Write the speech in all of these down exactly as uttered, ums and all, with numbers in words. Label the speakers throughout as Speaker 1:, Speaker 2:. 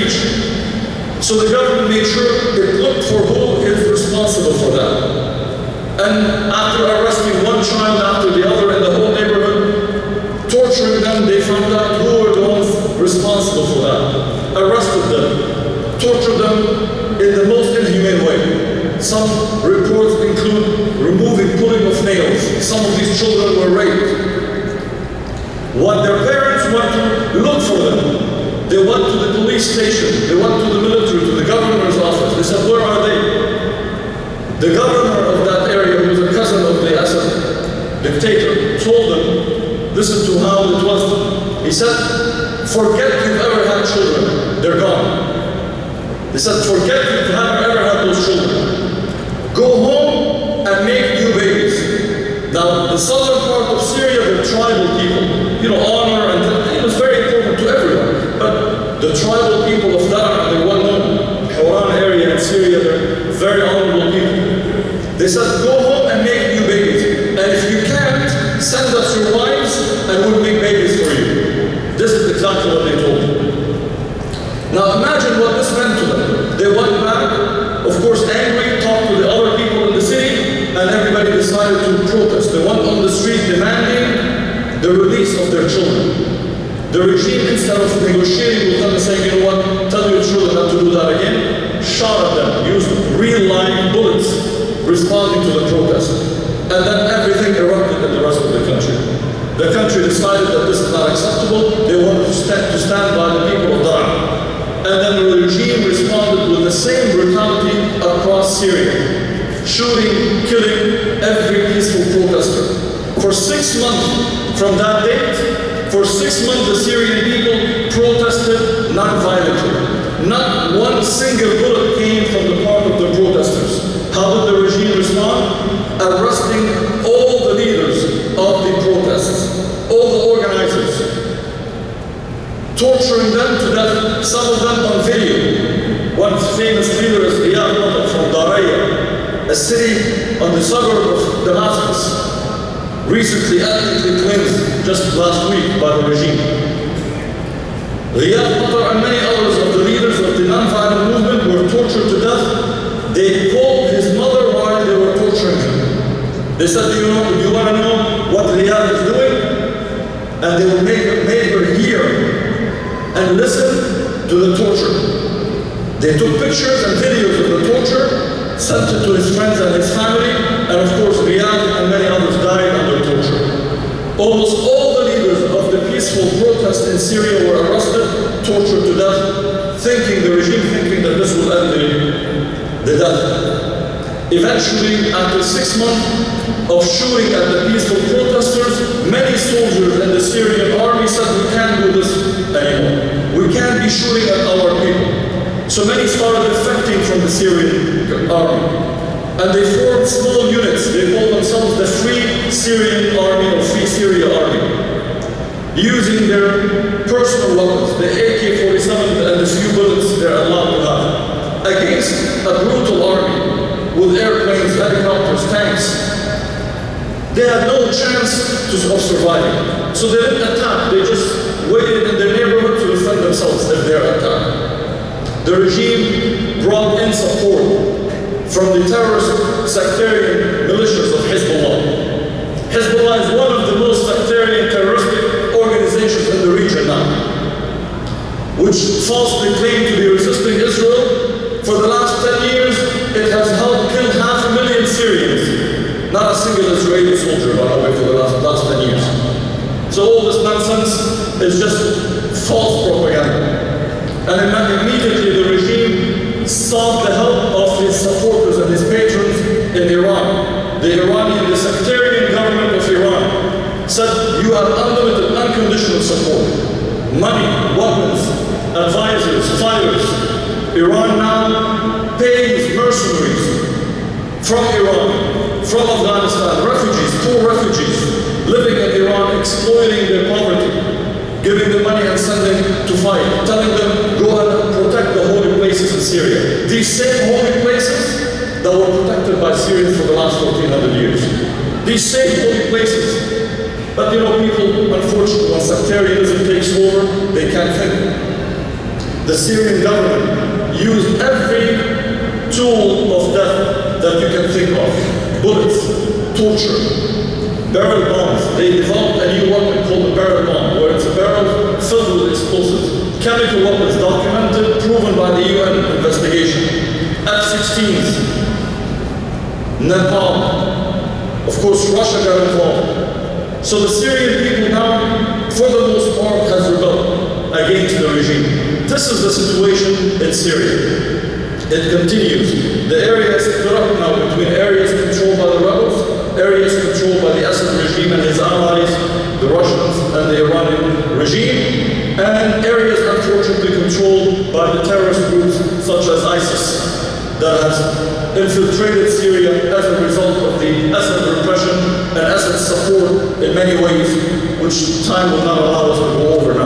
Speaker 1: reach. So the government made sure it looked for who is responsible for that. And after arresting one child after the other in the whole neighborhood, torturing them, they found out who were the ones responsible for that. Arrested them, tortured them in the most inhumane way. Some reports include removing, pulling of nails. Some of these children were raped. When their parents went to look for them, they went to the police station, they went to the military, to the governor's office. They said, where are they? The governor of that area, who was a cousin of the Assad dictator, told them, listen to how it was. He said, forget you've ever had children. They're gone. They said, forget you've ever had those children. Go home and make new babies. Now, the southern part of Syria, they're tribal people. You know, honor, and it was very important to everyone. But the tribal people of Daraa, they're well known. Hawran area in Syria, they're very honorable people. They said, go home and make new babies. And if you can't, send us your wives and we'll make babies for you. This is exactly what they told them. Now imagine what this meant to them. They went back, of course angry, talked to the other people in the city, and everybody decided to protest. They went on the street demanding the release of their children. The regime, instead of negotiating with them and saying, you know what, tell your children not to do that again, shot at them, used real live bullets, responding to the protest. And then everything erupted in the rest of the country. The country decided that this is not acceptable. They wanted to stand, to stand by the people of Daraa. And then the regime responded with the same brutality across Syria, shooting, killing every peaceful protester. For six months from that date, for six months the Syrian people protested non-violently. Not one single bullet came from the part of the protesters. How did the regime respond? Arresting all the leaders of the protests, all the organizers, torturing them to death, some of them on video. One famous leader is Riyad Matar from Daraya, a city on the suburb of Damascus, recently ethnically cleansed just last week by the regime. Riyad Matar and many others of the leaders of the non-violent movement were tortured to death. They called his mother while they were torturing him. They said, do you, know, do you want to know what Riyad is doing? And they would make, made her hear and listen to the torture. They took pictures and videos of the torture, sent it to his friends and his family, and of course Riyad and many others died under torture. Almost all the leaders of the peaceful protest in Syria were arrested, tortured to death, thinking, the regime thinking that this will end the, the death. Eventually, after six months of shooting at the peaceful protesters, many soldiers in the Syrian army said, we can't do this anymore. We can't be shooting at our people. So many started defecting from the Syrian army. And they formed small units. They called themselves the Free Syrian Army or Free Syria Army, using their personal weapons, the A K forty-seven and the few bullets they're allowed to have, against a brutal army with airplanes, helicopters, tanks. They had no chance to, of surviving. So they didn't attack. They just waited in their neighborhood to defend themselves if they're attacked. The regime brought in support from the terrorist sectarian militias of Hezbollah. Hezbollah is one of the most sectarian terroristic organizations in the region now, which falsely claim to be resisting Israel. For the last ten years, it has helped kill half a million Syrians. Not a single Israeli soldier, by the way, for the last, last ten years. So all this nonsense is just false propaganda. And immediately the regime sought the help of his supporters and his patrons in Iran. The Iranian, the sectarian government of Iran said, you have unlimited, unconditional support. Money, weapons, advisors, fighters. Iran now pays mercenaries from Iran, from Afghanistan, refugees, poor refugees, living in Iran, exploiting their poverty, giving them money and sending to fight, telling them, go and protect the holy places in Syria. These same holy places that were protected by Syrians for the last fourteen hundred years. These same holy places. But you know, people, unfortunately, when sectarianism takes over, they can't think. the Syrian government used every tool of death that you can think of. Bullets, torture, barrel bombs. They developed a new weapon called the barrel bomb, where it's a barrel filled with explosives. Chemical weapons documented, proven by the U N investigation. F sixteens, napalm. Of course, Russia got involved. So the Syrian people now, for the most part, has rebelled against the regime. This is the situation in Syria. It continues. The area is split up now between areas controlled by the rebels, areas controlled by the Assad regime and his allies, the Russians and the Iranian regime, and areas unfortunately controlled by the terrorist groups such as ISIS that has infiltrated Syria as a result of the Assad repression and Assad's support in many ways, which time will not allow us to go over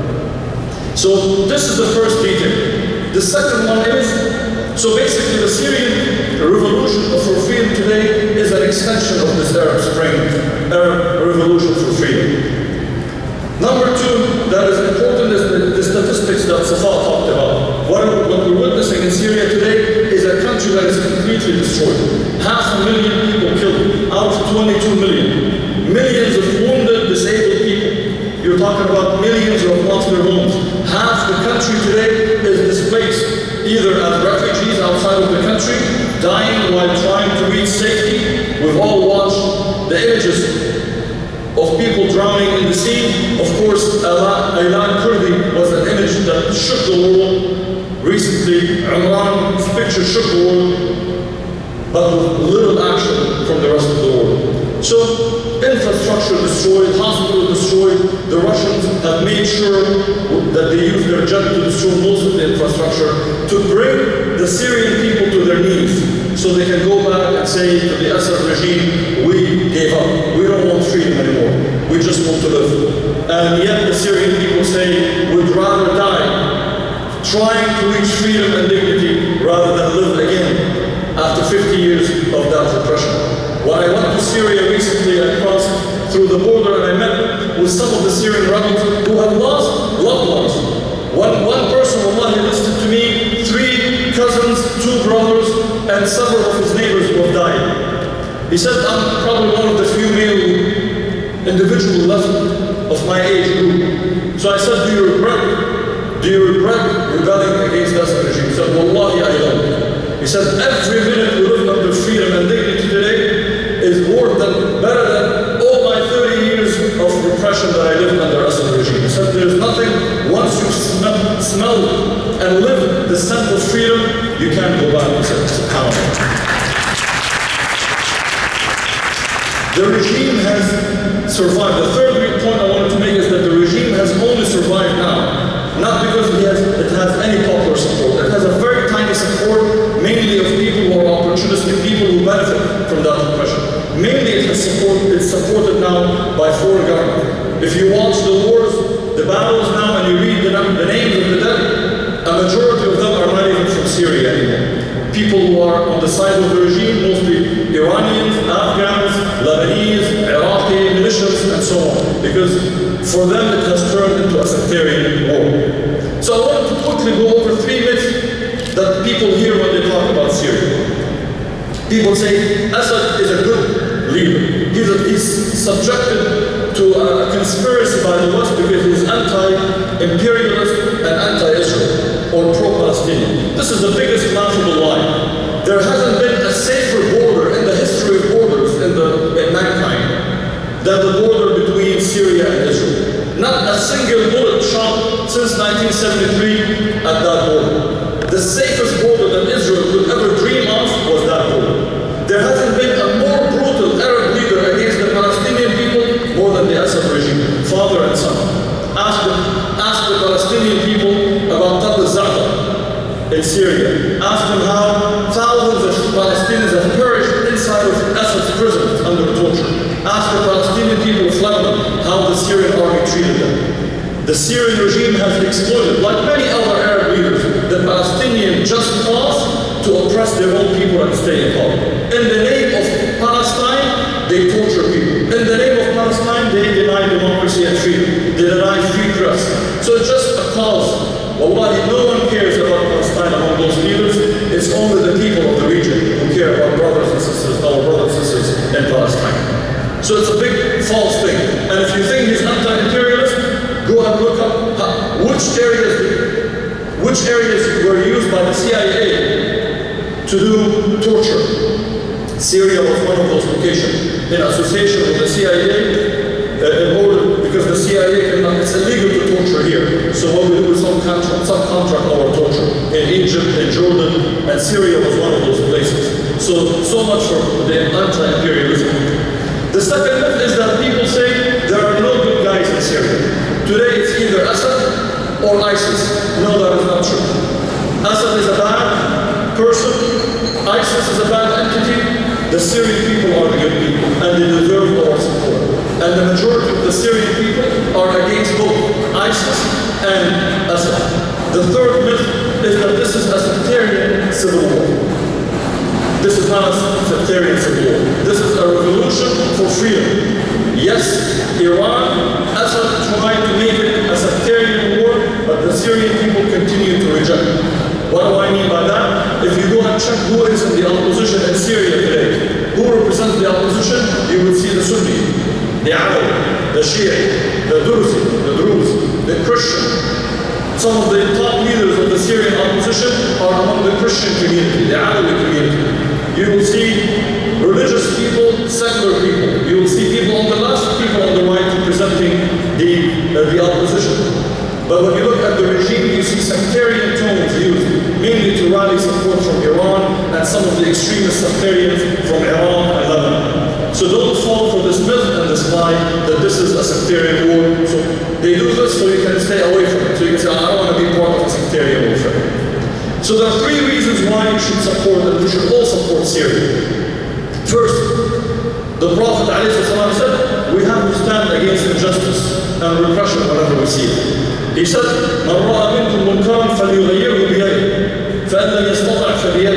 Speaker 1: now. So this is the first detail. The second one is, so basically the Syrian revolution for freedom today is an extension of this Arab Spring, Arab revolution for freedom. Number two, that is important, is the, the statistics that Safa talked about. What, what we're witnessing in Syria today is a country that is completely destroyed. Half a million people killed out of twenty-two million. Millions of wounded, disabled people. You're talking about millions who have lost their homes. Half the country today is displaced, either as refugees outside of the country, dying while trying to reach safety. We've all watched the images of people drowning in the sea. Of course, Aylan Kurdi was an image that shook the world. Recently, Imran's picture shook the world, but with little action from the rest of the world. So, infrastructure destroyed, hospitals destroyed. The Russians have made sure that they use their jet to destroy most of the infrastructure to bring the Syrian people to their knees, so they can go back and say to the Assad regime, we gave up. We don't want freedom anymore. We just want to live. And yet the Syrian people say, we'd rather die trying to reach freedom and dignity rather than live again after fifty years of that repression. When I went to Syria recently, I crossed through the border and I met with some of the Syrian rebels who have lost loved ones. One, one person, wallahi, listed to me three cousins, two brothers, and several of his neighbors who have died. He said, I'm probably one of the few male individuals left of my age group. So I said, do you regret? Do you regret rebelling against the Assad regime? He said, wallahi, I don't. He said, every minute we live under freedom and dignity today is worth than, better than all my thirty years of repression that I lived under Assad regime. He said, there's nothing, once you smell, smell and live the scent of freedom, you can't go back. He said, subhanAllah. The regime has survived. The third big point I wanted to make is that the regime has only survived now, not because it has, it has any popular support. It has a very tiny support, mainly of people who are opportunistic, people who benefit from that repression. Mainly it has support, it's supported now by foreign government. If you watch the wars, the battles now, and you read the, the names of the dead, a majority of them are not even from Syria anymore. People who are on the side of the regime, mostly Iranians, Afghans, Lebanese, Iraqi, militias, and so on. Because for them it has turned into a sectarian war. So I wanted to quickly go over three myths that people hear when they talk about Syria. People say Assad is a good leader. He's, a, he's subjected to a conspiracy by the West because he's anti-imperialist and anti-Israel, or pro-Palestinian. This is the biggest laughable lie. There hasn't been a safer border in the history of borders in, the, in mankind than the border between Syria and Israel. Not a single bullet shot since nineteen seventy-three at that border. The safest border that Israel could ever dream of was that border. There hasn't been a more brutal Arab leader against the Palestinian people more than the Assad regime, father and son. Ask the, ask the Palestinian people about Tal al-Za'da in Syria. Ask them how thousands of Palestinians have perished inside of Assad's prisons under torture. Ask the Palestinian people of Lebanon how the Syrian army treated them. The Syrian regime has exploited, like many other Arab leaders, the Palestinian just cause to oppress their own people and stay in power. In the name of Palestine, they torture people. In the name of Palestine, they deny democracy and freedom. They deny free press. So it's just a cause Wallahi, no one cares about Palestine among those leaders. It's only the people of the region who care about brothers and sisters, our brothers and sisters in Palestine. So it's a big false thing. And if you think he's anti-imperialist, go and look up how, which areas, which areas were used by the C I A to do torture. Syria was one of those locations in association with the C I A. Uh, in order, because the C I A cannot, it's illegal to torture here. So what we do is some contract, some contract our torture in Egypt, in Jordan, and Syria was one of those places. So, so much for the anti-imperialism. The second myth is that people say there are no good guys in Syria. Today it's either Assad or ISIS. No, that is not true. Assad is a bad person. ISIS is a bad entity. The Syrian people are the good people, and they deserve our support. And the majority of the Syrian people are against both ISIS and Assad. The third myth is that this is a sectarian civil war. This is not a sectarian civil war. This is a revolution for freedom. Yes, Iran, Assad tried to make it a sectarian war, but the Syrian people continue to reject it. What do I mean by that? If you go and check who is in the opposition in Syria today, who represents the opposition, you will see the Sunni, the Alawi, the Shia, the Druzi, the Druze, the Christian. Some of the top leaders of the Syrian opposition are among the Christian community, the Alawi community. You will see religious people, secular people. You will see people on the left, people on the right representing the, uh, the opposition. But when you look at the regime, you see sectarian tones used, mainly to rally support from Iran and some of the extremist sectarians from Iran and Lebanon. So don't fall for this myth and this lie that this is a sectarian war. So they do this so you can stay away from it. So you can say, I don't want to be part of a sectarian warfare. So there are three reasons why you should support and we should all support Syria. First, the Prophet ﷺ said, we have to stand against injustice and repression whenever we see it. He said, من رأى منكم منكرا فليغيره بيده فإن لم يستطع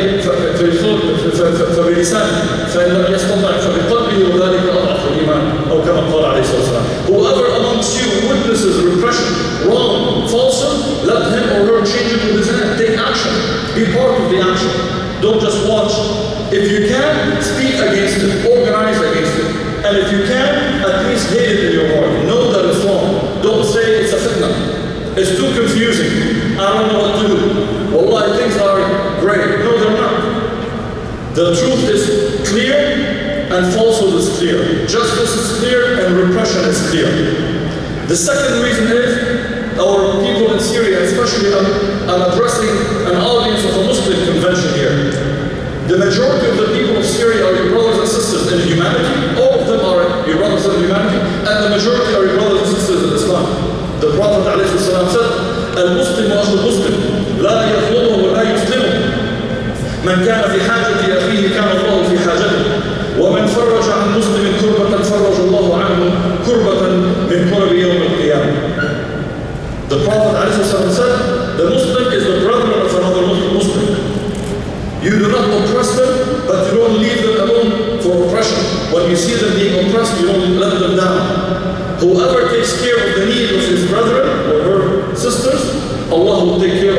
Speaker 1: فبلسانه فإن لم يستطع فبقلبه وذلك أضعف الإيمان أو كما قال عليه الصلاة والسلام. Whoever amongst you witnesses repression, wrong, falsehood, let him or her change it with his hand. Take action. Be part of the action. Don't just watch. If you can, speak against it. Organize against it. And if you can, at least hate it in your heart. Know that it's wrong. Don't say it's a fitna. It's too confusing. I don't know what to do. Wallahi, things are great. No, they're not. The truth is clear and falsehood is clear. Justice is clear and repression is clear. The second reason is our people in Syria, especially I'm, I'm addressing an audience of a Muslim convention here. The majority of the people of Syria are your brothers and sisters in humanity. All of them are your brothers in humanity, and the majority are your brothers and sisters in Islam. The Prophet ﷺ said, المسلم أخو المسلم لا يظلمه ولا يسلمه من كان في حاجة أخيه كان الله في حاجته ومن فرج عن مسلم كربة فرج الله عنه كربة من كرب يوم القيامة. The Prophet ﷺ said, the Muslim is the brother of another Muslim. You do not oppress them, but you don't leave them alone for oppression. When you see them being oppressed, you don't let them down. Whoever takes care of the need of his brethren or her sisters, Allah will take care